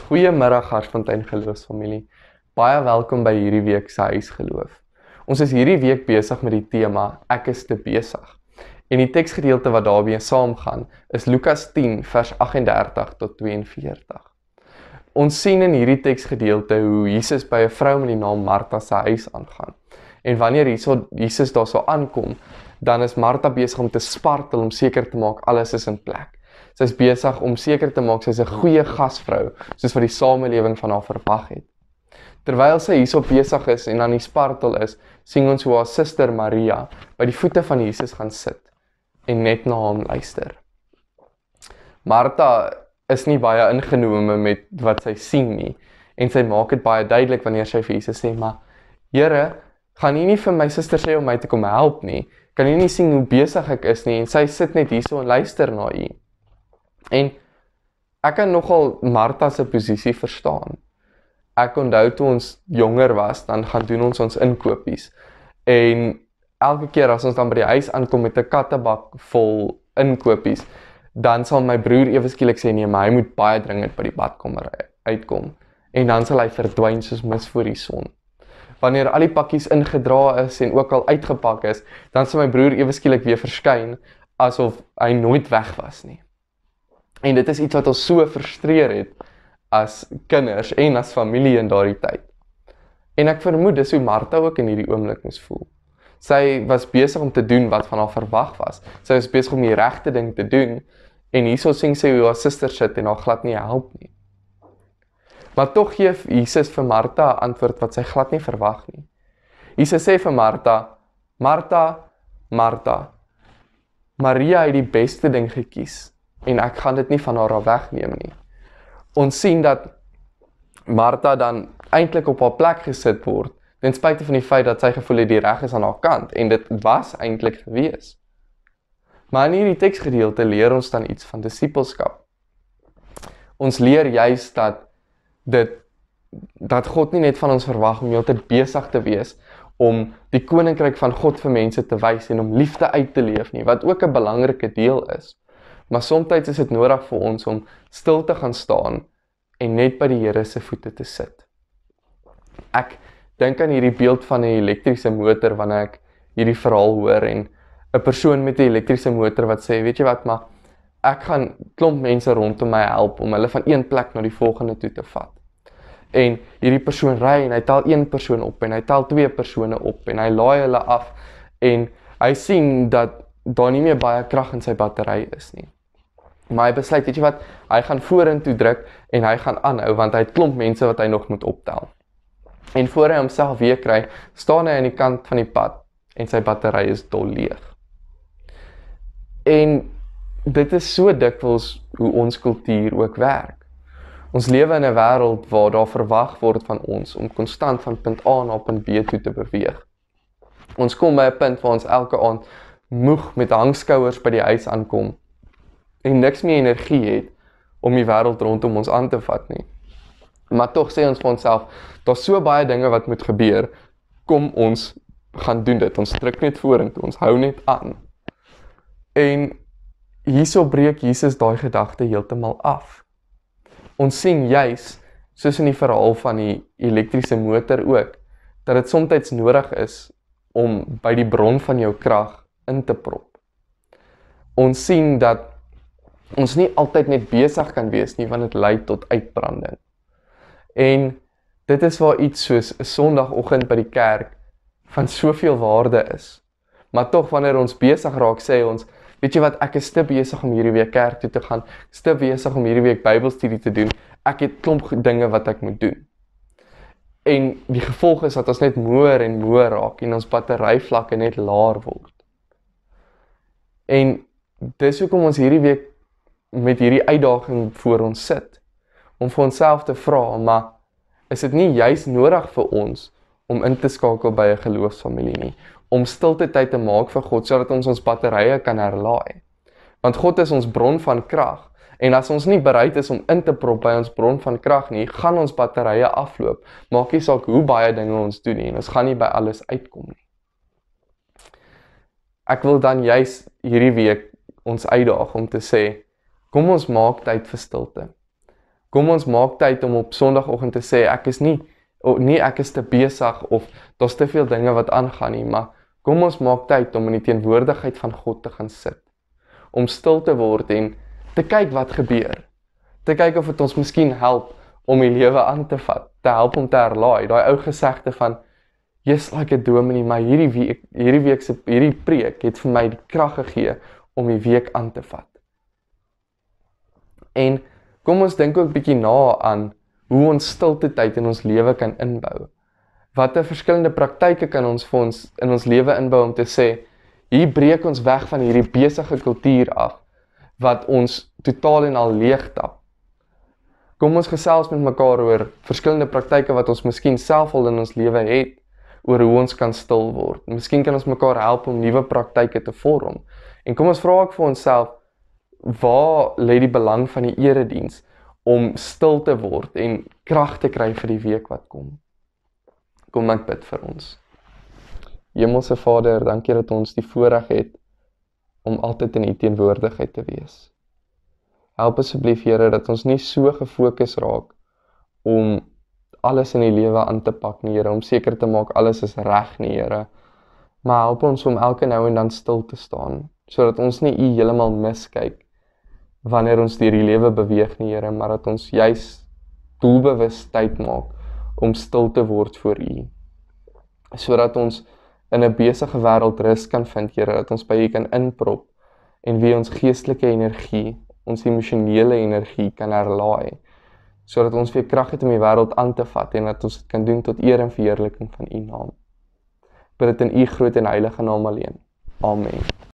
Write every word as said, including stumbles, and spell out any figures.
Goeiemiddag Hartfontein geloofsfamilie. Baie welkom by hierdie week se huisgeloof. Ons is hierdie week besig met die tema Ek is te besig. En die teksgedeelte wat daarmee saamgaan is Lukas tien vers agt en dertig tot twee en veertig. Ons sien in hierdie teksgedeelte hoe Jesus by 'n vrou met die naam Martha se huis aangaan. En wanneer Jesus daar so aankom, dan is Martha besig om te spartel om seker te maak alles is in plek. Sy is besig om seker te maak sy is 'n goeie gasvrou, soos wat die samelewing van haar verwag het. Terwyl sy hierso besig is en aan die spartel is, sien ons hoe haar suster Maria by die voete van Jesus gaan sit en net na hom luister. Martha is nie baie ingenome met wat sy sien nie, en sy maak dit baie duidelik wanneer sy vir Jesus sê, maar Here, gaan U nie vir my suster sê om my te kom help nie? Kan U nie sien hoe besig ek is nie? En sy sit net hierso en luister na U. En ek kan nogal Martha se posisie verstaan. Ek onthou toe ons jonger was, dan gaan doen ons ons inkopies. En elke keer as ons dan by die huis aankom met 'n kattebak vol inkopies, dan sal my broer ewe skielik sê, nee, maar hy moet baie dringend by die badkamer uitkom. En dan sal hy verdwyn soos mis voor die son. Wanneer al die pakkies ingedra is en ook al uitgepak is, dan sal my broer ewe skielik weer verskyn, asof hy nooit weg was nie. En dit is iets wat ons so frustreer het, as kinders en as familie in daardie tyd. En ek vermoed dis hoe Martha ook in hierdie oomblik moes voel. Sy was besig om te doen wat van haar verwag was. Sy was besig om die regte ding te doen, en hierso sien sy hoe haar suster sit en haar glad nie help nie. Maar tog gee Jesus vir Martha 'n antwoord wat sy glad nie verwag nie. Jesus sê vir Martha, Martha, Martha, Maria het die beste ding gekies, en ek gaan dit nie van haar af wegneem nie. Ons sien dat Martha dan eintlik op haar plek gesit word, ten spyte van die feit dat sy gevoel het die reg is aan haar kant, en dit was eintlik gewees. Maar in hierdie teksgedeelte leer ons dan iets van disippelskap. Ons leer juist dat dit, dat God nie net van ons verwag om heeltyd besig te wees, om die koninkryk van God vir mense te wys en om liefde uit te leef nie, wat ook 'n belangrike deel is. Maar soms is dit nodig vir ons om stil te gaan staan en net by die Here se voete te sit. Ek dink aan hierdie beeld van 'n elektriese motor wanneer ek hierdie verhaal hoor en 'n persoon met 'n elektriese motor wat sê, weet jy wat, maar ek gaan klomp mense rondom my help om hulle van een plek na die volgende toe te vat. En hierdie persoon ry en hy tel een persoon op en hy tel twee persone op en hy laai hulle af en hy sien dat daar nie meer baie krag in sy battery is nie. Maar hy besluit, weet jy wat, hy gaan vorentoe druk en hy gaan aanhou, want hy het klomp mense wat hy nog moet optel. En voor hy homself weer kry, staan hy aan die kant van die pad en sy battery is dol leeg. En dit is so dikwels hoe ons kultuur ook werk. Ons lewe in 'n wêreld waar daar verwag word van ons om konstant van punt A na punt B toe te beweeg. Ons kom by 'n punt waar ons elke aand moeg met hangskouers by die huis aankom en niks meer energie het om die wêreld rondom ons aan te vat nie. Maar tog sê ons vir onsself, daar's so baie dinge wat moet gebeur, kom ons gaan doen dit, ons druk net vorentoe, ons hou net aan. En hierso breek Jesus daai gedagte heeltemal af. Ons sien juis, soos in die verhaal van die elektriese motor ook, dat dit soms nodig is om by die bron van jou krag in te prop. Ons sien dat ons nie altyd net besig kan wees nie, want dit lei tot uitbranding. En dit is waar iets soos 'n Sondagoggend by die kerk van soveel waarde is. Maar tog wanneer ons besig raak, sê ons, weet jy wat, ek is te besig om hierdie week kerk toe te gaan, ek is te besig om hierdie week Bybelstudie te doen, ek het klomp dinge wat ek moet doen. En die gevolg is dat ons net moer en moer raak en ons batteryvlakke net laer word. En dis hoekom ons hierdie week met hierdie uitdaging voor ons sit, om vir onsself te vra, maar is dit nie juist nodig vir ons om in te skakel by 'n geloofsfamilie nie, om stilte tyd te maak vir God, sodat ons ons batterye kan herlaai. Want God is ons bron van krag, en as ons nie bereid is om in te prop by ons bron van krag nie, gaan ons batterye afloop, maak nie saak hoe baie dinge ons doen nie, en ons gaan nie by alles uitkom nie. Ek wil dan juist hierdie week ons uitdaag om te sê, kom ons maak tyd vir stilte. Kom ons maak tyd om op Sondagoggend te sê, ek is nie, oh, nie ek is te besig of daar's te veel dinge wat aangaan nie, maar kom ons maak tyd om in die teenwoordigheid van God te gaan sit. Om stil te word en te kyk wat gebeur. Te kyk of dit ons miskien help om die lewe aan te vat, te help om te herlaai, daai ou gesegde van, yes, like a dominee, maar hierdie week, hierdie week se, hierdie preek het vir my die krag gegee om die week aan te vat. En kom ons dink ook bietjie na aan hoe ons stilte tyd in ons lewe kan inbou. Watter verskillende praktyke kan ons vir ons in ons lewe inbou om te sê, hier breek ons weg van hierdie besige kultuur af, wat ons totaal en al leegtap. Kom ons gesels met mekaar oor verskillende praktyke wat ons miskien self al in ons lewe het, oor hoe ons kan stil word. Miskien kan ons mekaar help om nuwe praktyke te vorm. En kom ons vra ook vir onsself, waar lê die belang van die erediens om stil te word en krag te kry vir die week wat kom? Kom ek bid vir ons. Hemelse Vader, dankie dat ons die voorreg het om altyd in U teenwoordigheid te wees. Help asseblief, Here, dat ons nie so gefokus raak om alles in die lewe aan te pak nie, Here, om seker te maak alles is reg nie, Here. Maar help ons om elke nou en dan stil te staan, sodat ons nie U heeltemal miskyk wanneer ons deur die lewe beweeg nie, Here, maar dat ons juis doelbewus tyd maak om stil te word voor U, sodat ons in 'n besige wêreld rus kan vind, Here, dat ons by U kan inprop en wie ons geestelike energie, ons emosionele energie kan herlaai, sodat ons weer krag het om die wêreld aan te vat en dat ons dit kan doen tot eer en verheerliking van U naam. Bid dit in U groot en heilige naam alleen. Amen.